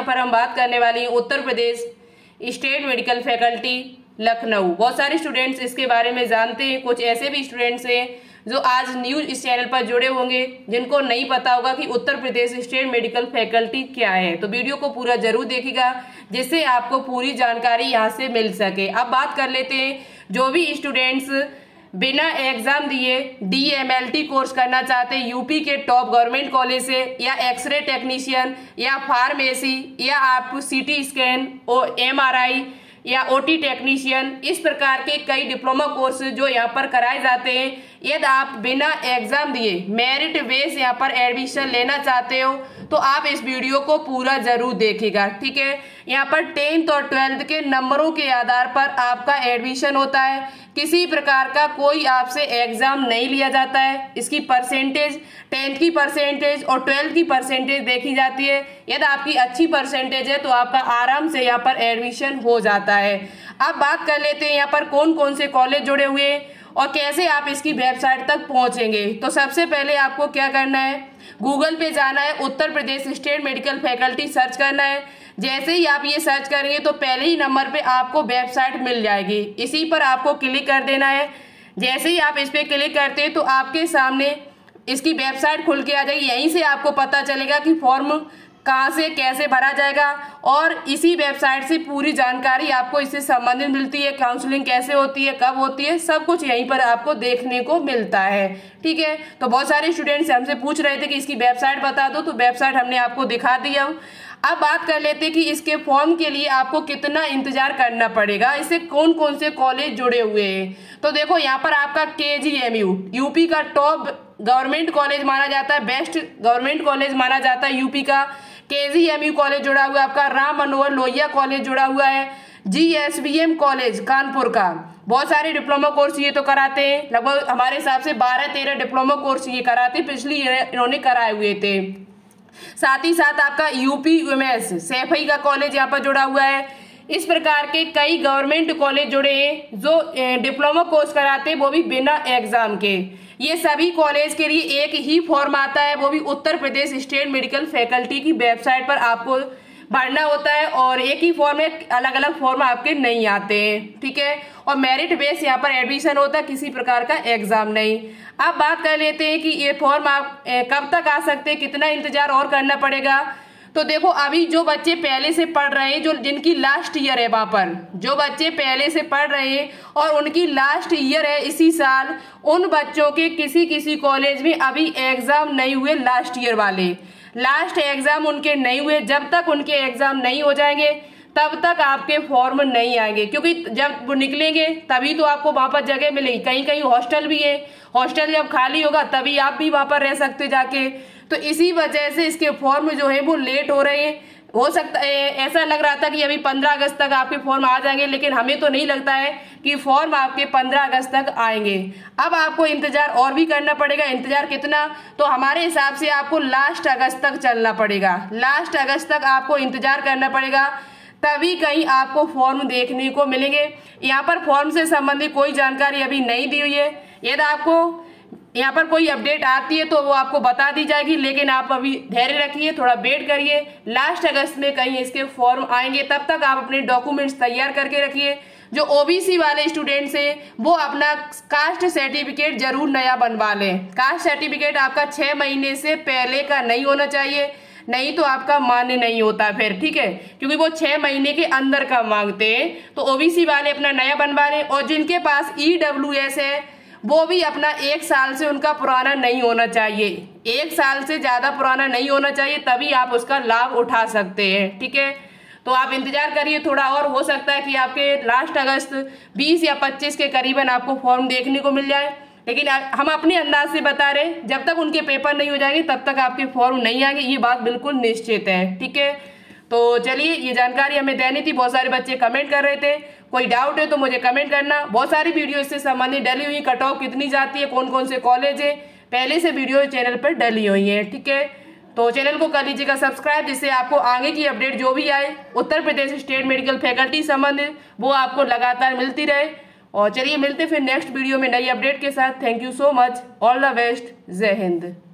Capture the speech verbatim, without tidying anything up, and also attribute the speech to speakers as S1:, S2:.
S1: पर हम बात करने वाली हैं Uttar Pradesh state medical faculty Lucknow. बहुत सारे स्टूडेंट्स इसके बारे में जानते हैं, कुछ ऐसे भी स्टूडेंट्स हैं जो आज न्यूज इस चैनल पर जुड़े होंगे जिनको नहीं पता होगा कि Uttar Pradesh state medical faculty क्या है। तो वीडियो को पूरा जरूर देखिएगा जिससे आपको पूरी जानकारी यहाँ से मिल सके। अब बात कर लेते हैं, जो भी स्टूडेंट्स बिना एग्जाम दिए D M L T course करना चाहते हैं यूपी के टॉप गवर्नमेंट कॉलेज से, या एक्सरे टेक्नीशियन या फार्मेसी या आप सीटी स्कैन और एम आर आई या ओटी टेक्नीशियन, इस प्रकार के कई डिप्लोमा कोर्स जो यहाँ पर कराए जाते हैं, यदि आप बिना एग्जाम दिए मेरिट बेस यहाँ पर एडमिशन लेना चाहते हो तो आप इस वीडियो को पूरा जरूर देखिएगा। ठीक है, यहाँ पर टेंथ और ट्वेल्थ के नंबरों के आधार पर आपका एडमिशन होता है, किसी प्रकार का कोई आपसे एग्जाम नहीं लिया जाता है। इसकी परसेंटेज टेंथ की परसेंटेज और ट्वेल्थ की परसेंटेज देखी जाती है। यदि आपकी अच्छी परसेंटेज है तो आपका आराम से यहाँ पर एडमिशन हो जाता है। अब बात कर लेते हैं यहाँ पर कौन कौन से कॉलेज जुड़े हुए हैं और कैसे आप इसकी वेबसाइट तक पहुंचेंगे। तो सबसे पहले आपको क्या करना है, गूगल पे जाना है, Uttar Pradesh state medical faculty search करना है। जैसे ही आप ये सर्च करेंगे तो पहले ही नंबर पे आपको वेबसाइट मिल जाएगी, इसी पर आपको क्लिक कर देना है। जैसे ही आप इस पर क्लिक करते हैं तो आपके सामने इसकी वेबसाइट खुल के आ जाएगी। यहीं से आपको पता चलेगा कि फॉर्म कहाँ से कैसे भरा जाएगा और इसी वेबसाइट से पूरी जानकारी आपको इससे संबंधित मिलती है। काउंसलिंग कैसे होती है, कब होती है, सब कुछ यहीं पर आपको देखने को मिलता है। ठीक है, तो बहुत सारे स्टूडेंट्स हमसे पूछ रहे थे कि इसकी वेबसाइट बता दो, तो वेबसाइट हमने आपको दिखा दिया। अब बात कर लेते हैं कि इसके फॉर्म के लिए आपको कितना इंतजार करना पड़ेगा, इससे कौन कौन से कॉलेज जुड़े हुए हैं। तो देखो यहाँ पर आपका K G M U UP का टॉप गवर्नमेंट कॉलेज माना जाता है, बेस्ट गवर्नमेंट कॉलेज माना जाता है यूपी का। के जी एम यू कॉलेज जुड़ा हुआ है, आपका राम मनोहर लोहिया कॉलेज जुड़ा हुआ है, G S B M college Kanpur का। बहुत सारे डिप्लोमा कोर्स ये तो कराते हैं, लगभग हमारे हिसाब से बारह तेरह डिप्लोमा कोर्स ये कराते, पिछली इन्होंने कराए हुए थे। साथ ही साथ आपका यूपी उमेश सैफई का कॉलेज यहाँ पर जुड़ा हुआ है। इस प्रकार के कई गवर्नमेंट कॉलेज जुड़े हैं जो डिप्लोमा कोर्स कराते हैं, वो भी बिना एग्जाम के। ये सभी कॉलेज के लिए एक ही फॉर्म आता है, वो भी Uttar Pradesh state medical faculty की वेबसाइट पर आपको भरना होता है और एक ही फॉर्म में अलग अलग फॉर्म आपके नहीं आते हैं। ठीक है, और मेरिट बेस यहाँ पर एडमिशन होता है, किसी प्रकार का एग्जाम नहीं। अब बात कर लेते हैं कि ये फॉर्म आप कब तक आ सकते हैं, कितना इंतजार और करना पड़ेगा। तो देखो अभी जो बच्चे पहले से पढ़ रहे हैं, जो जिनकी लास्ट ईयर है, वहाँ पर जो बच्चे पहले से पढ़ रहे हैं और उनकी लास्ट ईयर है इसी साल, उन बच्चों के किसी किसी कॉलेज में अभी एग्जाम नहीं हुए। लास्ट ईयर वाले लास्ट एग्जाम उनके नहीं हुए, जब तक उनके एग्जाम नहीं हो जाएंगे तब तक आपके फॉर्म नहीं आएंगे, क्योंकि जब वो निकलेंगे तभी तो आपको वहाँ पर जगह मिलेगी। कहीं कहीं हॉस्टल भी है, हॉस्टल जब खाली होगा तभी आप भी वहाँ पर रह सकते जाके। तो इसी वजह से इसके फॉर्म जो है वो लेट हो रहे हैं। हो सकता है, ऐसा लग रहा था कि अभी पंद्रह अगस्त तक आपके फॉर्म आ जाएंगे, लेकिन हमें तो नहीं लगता है कि फॉर्म आपके पंद्रह अगस्त तक आएंगे। अब आपको इंतजार और भी करना पड़ेगा। इंतजार कितना, तो हमारे हिसाब से आपको लास्ट अगस्त तक चलना पड़ेगा। लास्ट अगस्त तक आपको इंतजार करना पड़ेगा, तभी कहीं आपको फॉर्म देखने को मिलेंगे। यहाँ पर फॉर्म से संबंधित कोई जानकारी अभी नहीं दी हुई है। यदि आपको यहाँ पर कोई अपडेट आती है तो वो आपको बता दी जाएगी, लेकिन आप अभी धैर्य रखिए, थोड़ा वेट करिए। लास्ट अगस्त में कहीं इसके फॉर्म आएंगे, तब तक आप अपने डॉक्यूमेंट्स तैयार करके रखिए। जो ओ बी सी वाले स्टूडेंट्स हैं वो अपना कास्ट सर्टिफिकेट जरूर नया बनवा लें। कास्ट सर्टिफिकेट आपका छः महीने से पहले का नहीं होना चाहिए, नहीं तो आपका मान्य नहीं होता फिर। ठीक है, क्योंकि वो छह महीने के अंदर का मांगते हैं। तो ओ बी सी वाले अपना नया बनवा लें, और जिनके पास ई डब्ल्यू एस है वो भी अपना एक साल से उनका पुराना नहीं होना चाहिए। एक साल से ज्यादा पुराना नहीं होना चाहिए, तभी आप उसका लाभ उठा सकते हैं। ठीक है, तो आप इंतजार करिए थोड़ा और, हो सकता है कि आपके लास्ट अगस्त बीस या पच्चीस के करीबन आपको फॉर्म देखने को मिल जाए। लेकिन हम अपने अंदाज से बता रहे, जब तक उनके पेपर नहीं हो जाएंगे तब तक आपके फॉर्म नहीं आएंगे, ये बात बिल्कुल निश्चित है। ठीक है, तो चलिए, ये जानकारी हमें देनी थी। बहुत सारे बच्चे कमेंट कर रहे थे, कोई डाउट है तो मुझे कमेंट करना। बहुत सारी वीडियो इससे संबंधित डली हुई, कट ऑफ कितनी जाती है, कौन कौन से कॉलेज है, पहले से वीडियो चैनल पर डली हुई है। ठीक है, तो चैनल को कर लीजिएगा सब्सक्राइब, जिससे आपको आगे की अपडेट जो भी आए Uttar Pradesh state medical faculty संबंधित वो आपको लगातार मिलती रहे। और चलिए मिलते फिर नेक्स्ट वीडियो में नई अपडेट के साथ। Thank you so much, all the best, Jai Hind.